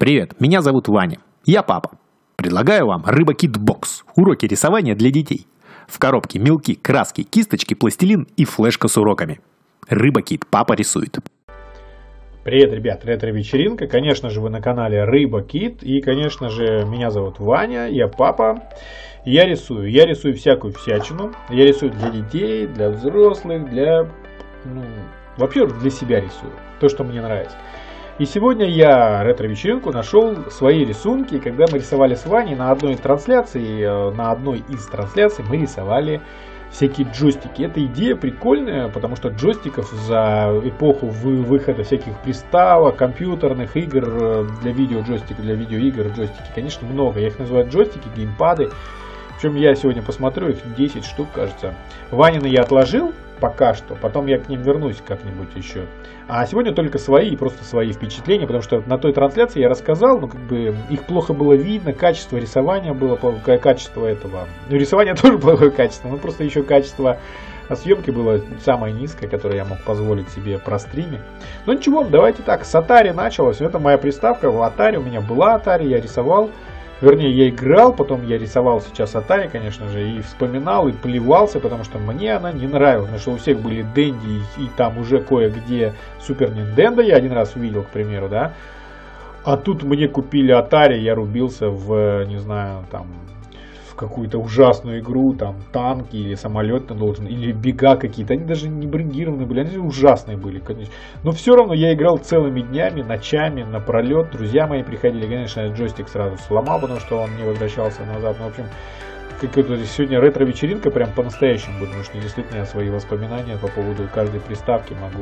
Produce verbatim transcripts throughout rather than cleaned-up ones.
Привет, меня зовут Ваня. Я папа. Предлагаю вам Рыба-Кит Бокс. Уроки рисования для детей. В коробке мелки, краски, кисточки, пластилин и флешка с уроками. Рыба-Кит, папа рисует. Привет, ребят, ретро-вечеринка. Конечно же, вы на канале Рыба-Кит. И, конечно же, меня зовут Ваня, я папа. Я рисую. Я рисую всякую всячину. Я рисую для детей, для взрослых, для... Ну, вообще для себя рисую. То, что мне нравится. И сегодня я ретро-вечеринку нашел свои рисунки. Когда мы рисовали с Ваней на одной из трансляций, на одной из трансляций мы рисовали всякие джойстики. Эта идея прикольная, потому что джойстиков за эпоху выхода всяких приставок, компьютерных игр, для видео джойстика, для видеоигр джойстики, конечно, много. Я их называю джойстики, геймпады. Причем я сегодня посмотрю, их десять штук, кажется. Ванины я отложил пока что, потом я к ним вернусь как-нибудь еще. А сегодня только свои, просто свои впечатления, потому что на той трансляции я рассказал, ну как бы их плохо было видно, качество рисования было, качество этого, ну рисование тоже плохое качество, но просто еще качество съемки было самое низкое, которое я мог позволить себе про стриме. Но ничего, давайте так, с Atari началось, это моя приставка, в Atari, у меня была Atari, я рисовал. Вернее, я играл, потом я рисовал сейчас Atari, конечно же, и вспоминал, и плевался, потому что мне она не нравилась. Потому что у всех были Денди, и там уже кое-где Супер Нинтендо, я один раз увидел, к примеру, да. А тут мне купили Atari, я рубился в, не знаю, там, в какую-то ужасную игру, там, танки или самолет должен, или бега какие-то. Они даже не брендированные были, они ужасные были, конечно. Но все равно я играл целыми днями, ночами, напролет. Друзья мои приходили, конечно, я джойстик сразу сломал, потому что он не возвращался назад. Ну, в общем, как-то сегодня ретро-вечеринка прям по-настоящему будет, потому что действительно я свои воспоминания по поводу каждой приставки могу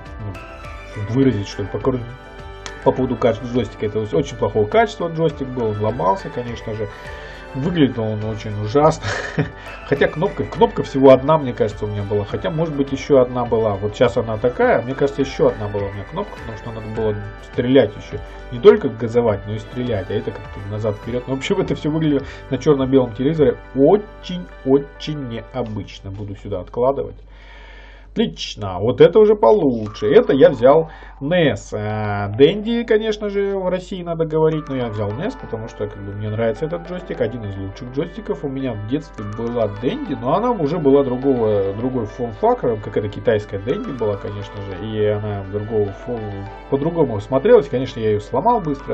ну, выразить, что ли, по, по поводу каждого джойстика. Это очень плохого качества джойстик был, он ломался, конечно же. Выглядел он очень ужасно. Хотя кнопка, кнопка всего одна, мне кажется, у меня была. Хотя, может быть, еще одна была. Вот сейчас она такая. Мне кажется, еще одна была у меня кнопка, потому что надо было стрелять еще. Не только газовать, но и стрелять. А это как-то назад-вперед. Ну, в общем, это все выглядело на черно-белом телевизоре очень-очень необычно. Буду сюда откладывать. Отлично, вот это уже получше. Это я взял нес. Денди, конечно же, в России надо говорить, но я взял нес, потому что как бы, мне нравится этот джойстик. Один из лучших джойстиков. У меня в детстве была Денди, но она уже была другого, другой форм-фактор. Какая-то китайская Денди была, конечно же. И она другого по-другому смотрелась. Конечно, я ее сломал быстро.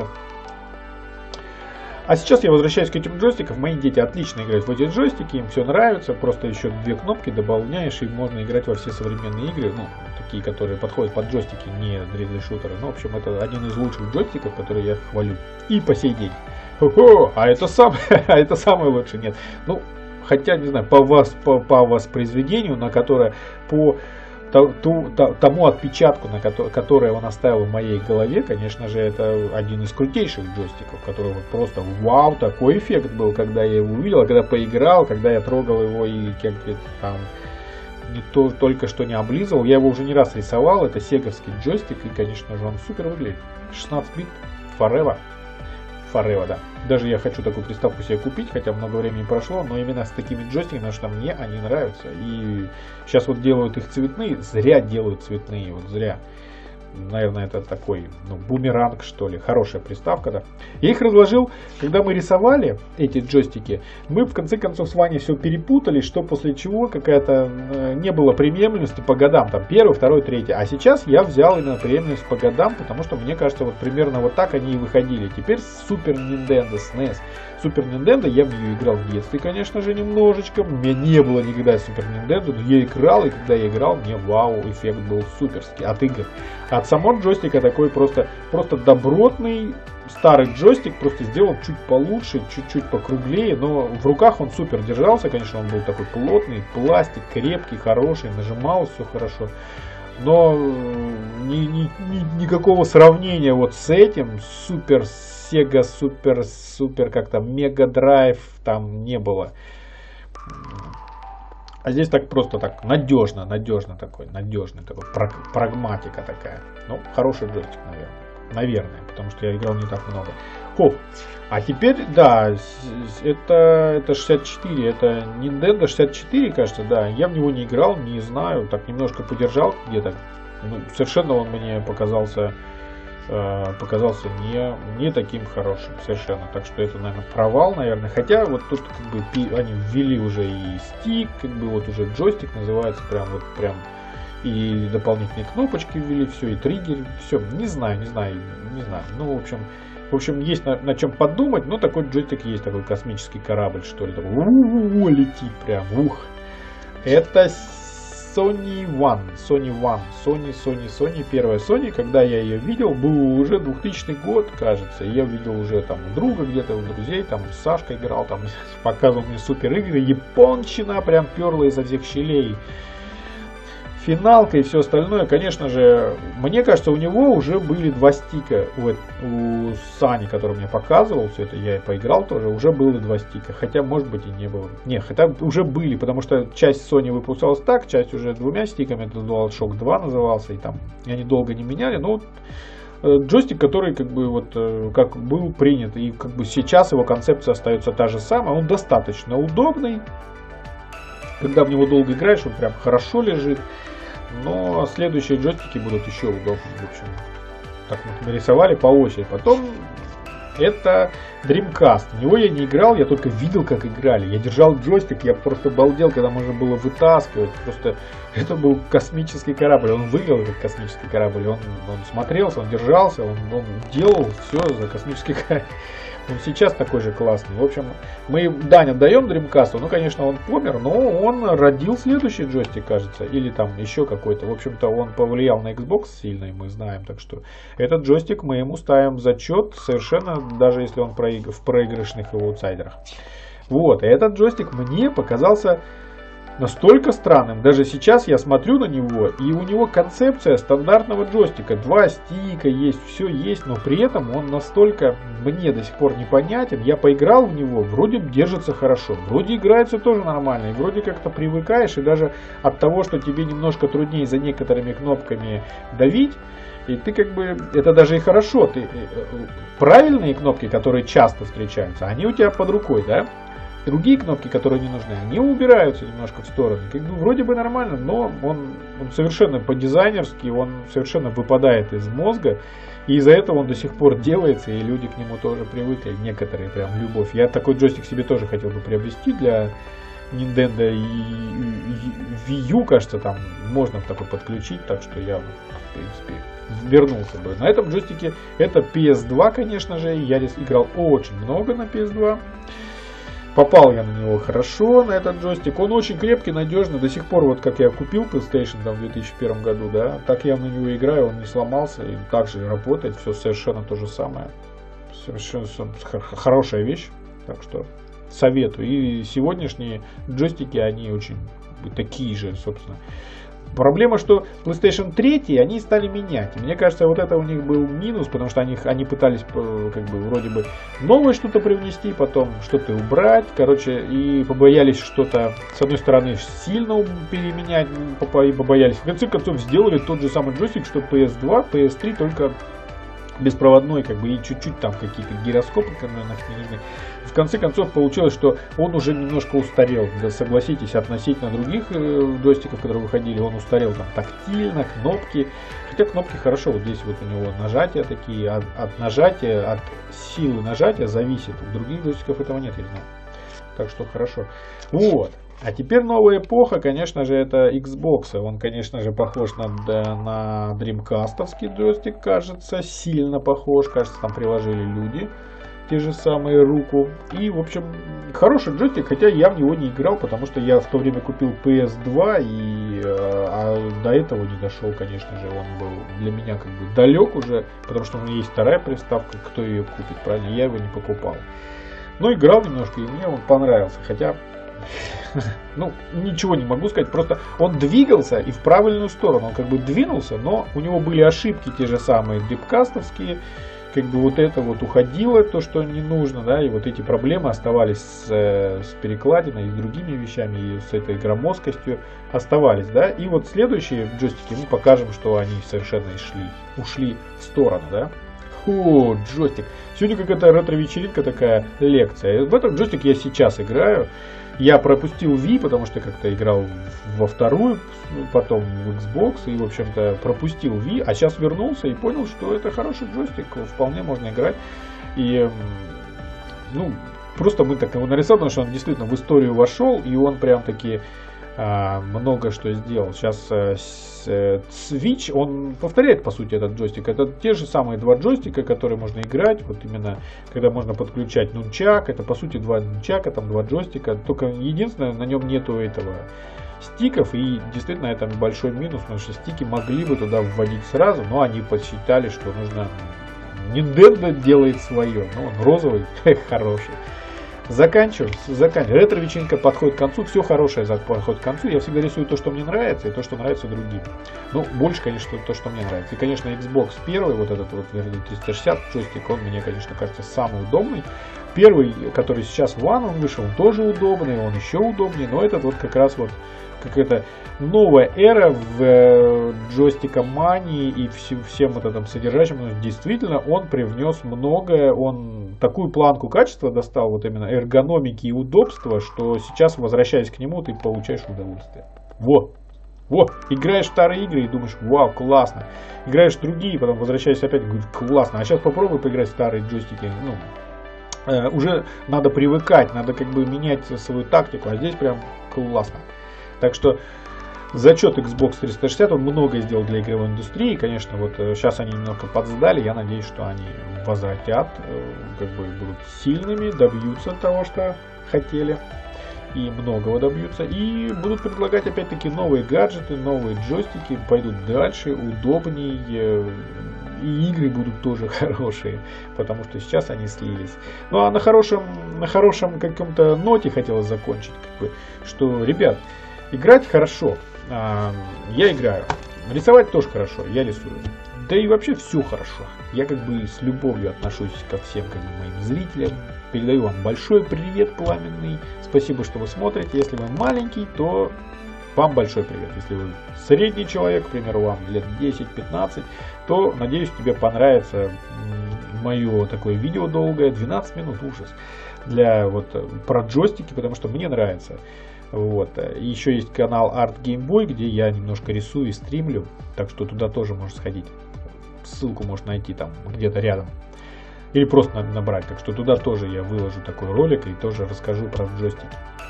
А сейчас я возвращаюсь к этим джойстикам. Мои дети отлично играют в эти джойстики, им все нравится. Просто еще две кнопки дополняешь, и можно играть во все современные игры. Ну, такие, которые подходят под джойстики, не три дэ-шутеры. Ну, в общем, это один из лучших джойстиков, которые я хвалю. И по сей день. Хо-хо, а это самое, а это самое лучшее. Нет. Ну, хотя, не знаю, по, вас, по, по воспроизведению, на которое по... Ту, тому отпечатку, на который, который он оставил в моей голове, конечно же, это один из крутейших джойстиков, который вот просто вау, такой эффект был, когда я его увидел, когда поиграл, когда я трогал его и как-то там не то, только что не облизывал. Я его уже не раз рисовал, это сеговский джойстик, и, конечно же, он супер выглядит. шестнадцать бит, forever. Forever, да. Даже я хочу такую приставку себе купить, хотя много времени прошло, но именно с такими джойстиками, потому что мне они нравятся. И сейчас вот делают их цветные, зря делают цветные, вот зря. Наверное, это такой, ну, бумеранг, что ли. Хорошая приставка, да. Я их разложил, когда мы рисовали эти джойстики. Мы, в конце концов, с Ваней все перепутали, что после чего какая-то э, не было преемственности по годам. Там первый, второй, третий. А сейчас я взял именно преемственность по годам, потому что, мне кажется, вот примерно вот так они и выходили. Теперь Супер Нинтендо, снес. Супер Нинтендо, я в нее играл в детстве, конечно же, немножечко. У меня не было никогда Супер Нинтендо, но я играл, и когда я играл, мне вау, эффект был суперский от игр. От самого джойстика такой просто, просто добротный старый джойстик, просто сделан чуть получше, чуть-чуть покруглее, но в руках он супер держался, конечно, он был такой плотный, пластик, крепкий, хороший, нажималось все хорошо. Но ни, ни, ни, никакого сравнения вот с этим супер Sega, супер, супер как-то Mega Drive там не было. А здесь так просто так надежно, надежно такой, надежный такой, прагматика такая. Ну, хороший джойстик, наверное. Наверное, потому что я играл не так много. Хоп. А теперь, да, это, это шестьдесят четыре, это Nintendo шестьдесят четыре, кажется, да. Я в него не играл, не знаю, так немножко подержал где-то. Ну, совершенно он мне показался э, показался не, не таким хорошим совершенно. Так что это, наверное, провал, наверное. Хотя вот тут как бы они ввели уже и стик, как бы вот уже джойстик называется, прям вот прям. И дополнительные кнопочки ввели, все, и триггер, все. Не знаю, не знаю, не знаю. Ну, в общем, в общем, есть на, на чем подумать, но такой джойстик есть, такой космический корабль, что ли. Такой, у-у-у, летит прям, ух. Это Sony One, Sony One, Sony, Sony, Sony, первая Sony, когда я ее видел, был уже двухтысячный год, кажется. Я видел уже там у друга где-то, у друзей, там с Сашкой играл, там показывал мне супер игры, японщина прям перла изо всех щелей. Финалка и все остальное, конечно же, мне кажется, у него уже были два стика. У, у Сани, который мне показывал, все это я и поиграл тоже, уже было два стика. Хотя, может быть, и не было. Не, хотя уже были, потому что часть Sony выпускалась так, часть уже двумя стиками, это DualShock два назывался, и там и они долго не меняли. Но вот, джойстик, который как бы вот как был принят, и как бы сейчас его концепция остается та же самая, он достаточно удобный. Когда в него долго играешь, он прям хорошо лежит. Но следующие джойстики будут еще удобнее. В общем, так мы нарисовали по очереди. Потом это Dreamcast. В него я не играл, я только видел, как играли. Я держал джойстик, я просто балдел, когда можно было вытаскивать. Просто это был космический корабль. Он выглядел как космический корабль. Он, он смотрелся, он держался, он, он делал все за космический корабль. Он сейчас такой же классный. В общем, мы Дань отдаем Dreamcast. Ну, конечно, он помер, но он родил следующий джойстик, кажется. Или там еще какой-то. В общем-то, он повлиял на Xbox сильно, и мы знаем. Так что этот джойстик мы ему ставим в зачет. Совершенно, даже если он в проигрышных его аутсайдерах. Вот, и этот джойстик мне показался настолько странным. Даже сейчас я смотрю на него, и у него концепция стандартного джойстика. Два стика есть, все есть, но при этом он настолько мне до сих пор непонятен. Я поиграл в него, вроде держится хорошо, вроде играется тоже нормально, и вроде как-то привыкаешь, и даже от того, что тебе немножко труднее за некоторыми кнопками давить, и ты как бы, это даже и хорошо, ты, правильные кнопки, которые часто встречаются, они у тебя под рукой, да? Другие кнопки, которые не нужны, они убираются немножко в сторону. Как бы вроде бы нормально, но он, он совершенно по-дизайнерски, он совершенно выпадает из мозга. И из-за этого он до сих пор делается, и люди к нему тоже привыкли. Некоторые прям любовь. Я такой джойстик себе тоже хотел бы приобрести для Nintendo и Wii U, кажется, там можно такой подключить. Так что я, в принципе, вернулся бы. На этом джойстике это пи эс два, конечно же. Я здесь играл очень много на пи эс два. Попал я на него хорошо, на этот джойстик. Он очень крепкий, надежный. До сих пор, вот как я купил PlayStation там, в две тысячи первом году, да, так я на него играю, он не сломался. И также работает, все совершенно то же самое. Совершенно хорошая вещь. Так что советую. И сегодняшние джойстики, они очень такие же, собственно. Проблема, что PlayStation три они стали менять. Мне кажется, вот это у них был минус, потому что они, они пытались как бы вроде бы новое что-то привнести, потом что-то убрать. Короче, и побоялись что-то, с одной стороны, сильно переменять, и побоялись. В конце концов, сделали тот же самый джойстик, что пи эс два, пи эс три, только беспроводной, как бы, и чуть-чуть там какие-то гироскопы, которые не нужны. В конце концов получилось, что он уже немножко устарел. Да, согласитесь, относительно других э, джойстиков, которые выходили, он устарел там тактильно, кнопки. Хотя кнопки хорошо, вот здесь вот у него нажатия такие, от, от нажатия, от силы нажатия зависит. У других джойстиков этого нет, я знаю. Так что хорошо. Вот. А теперь новая эпоха, конечно же, это Xbox. Он, конечно же, похож на, на Dreamcast-овский джойстик, кажется, сильно похож. Кажется, там приложили люди те же самые руку. И, в общем, хороший джойстик, хотя я в него не играл, потому что я в то время купил пи эс два, и а до этого не дошел, конечно же. Он был для меня как бы далек уже, потому что у меня есть вторая приставка, кто ее купит, правильно? Я его не покупал. Но играл немножко, и мне он понравился, хотя... Ну, ничего не могу сказать, просто он двигался и в правильную сторону, он как бы двинулся, но у него были ошибки те же самые дрипкастовские, как бы вот это вот уходило, то, что не нужно, да, и вот эти проблемы оставались с, с перекладиной и с другими вещами, и с этой громоздкостью оставались, да, и вот следующие джойстики мы покажем, что они совершенно ушли, ушли в сторону, да. О, джойстик. Сегодня какая-то ретро-вечеринка, такая лекция. В этот джойстик я сейчас играю. Я пропустил Wii, потому что как-то играл во вторую, потом в Xbox, и, в общем-то, пропустил Wii, а сейчас вернулся и понял, что это хороший джойстик, вполне можно играть. И, ну, просто мы так его нарисовали, потому что он действительно в историю вошел, и он прям таки а, много что сделал. Сейчас а, с, а, Switch, он повторяет, по сути, этот джойстик. Это те же самые два джойстика, которые можно играть, вот именно, когда можно подключать нунчак, это, по сути, два нунчака, там два джойстика, только единственное, на нем нету этого стиков, и действительно это большой минус, потому что стики могли бы туда вводить сразу, но они подсчитали, что нужно... Nintendo делает свое, но он розовый, хороший. Заканчиваем. Заканчиваем. Ретро-вечеринка подходит к концу. Все хорошее подходит к концу. Я всегда рисую то, что мне нравится, и то, что нравится другим. Ну, больше, конечно, то, что мне нравится. И, конечно, Xbox первый, вот этот вот, вернее, триста шестьдесят джойстик, он мне, конечно, кажется самый удобный. Первый, который сейчас One, он вышел, он тоже удобный, он еще удобнее, но этот вот как раз вот какая-то новая эра в э, джойстикомании и всем, всем вот этом содержащем. Действительно, он привнес многое, он такую планку качества достал, вот именно эргономики и удобства, что сейчас, возвращаясь к нему, ты получаешь удовольствие. Вот. Вот, играешь в старые игры и думаешь, вау, классно. Играешь в другие, потом возвращаешься опять и говоришь, классно. А сейчас попробуй поиграть в старые джойстики, ну, э, уже надо привыкать, надо как бы менять свою тактику, а здесь прям классно. Так что зачет Xbox триста шестьдесят, он многое сделал для игровой индустрии. Конечно, вот сейчас они немного подсдали. Я надеюсь, что они возвратят, как бы будут сильными, добьются того, что хотели. И многого добьются. И будут предлагать опять-таки новые гаджеты, новые джойстики. Пойдут дальше, удобнее. И игры будут тоже хорошие, потому что сейчас они слились. Ну а на хорошем, на хорошем каком-то ноте хотелось закончить, как бы, что, ребят, играть хорошо, а, я играю, рисовать тоже хорошо, я рисую. Да и вообще все хорошо. Я как бы с любовью отношусь ко всем как бы, моим зрителям. Передаю вам большой привет пламенный. Спасибо, что вы смотрите. Если вы маленький, то вам большой привет. Если вы средний человек, к примеру, вам лет десять-пятнадцать, то, надеюсь, тебе понравится мое такое видео долгое, двенадцать минут, ужас, для вот про джойстики, потому что мне нравится. Вот. И еще есть канал Art Game Boy, где я немножко рисую и стримлю, так что туда тоже можешь сходить. Ссылку можешь найти там где-то рядом. Или просто набрать. Так что туда тоже я выложу такой ролик и тоже расскажу про джойстики.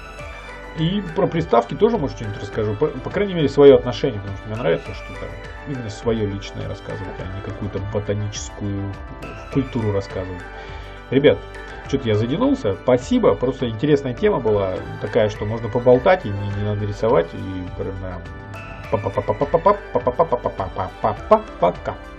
И про приставки тоже, может, что-нибудь расскажу. По, по крайней мере, свое отношение, потому что мне нравится что-то именно свое личное рассказывать, а не какую-то ботаническую культуру рассказывать. Ребят, что-то я задянулся. Спасибо. Просто интересная тема была такая, что можно поболтать и не, не надо рисовать. И прям пока.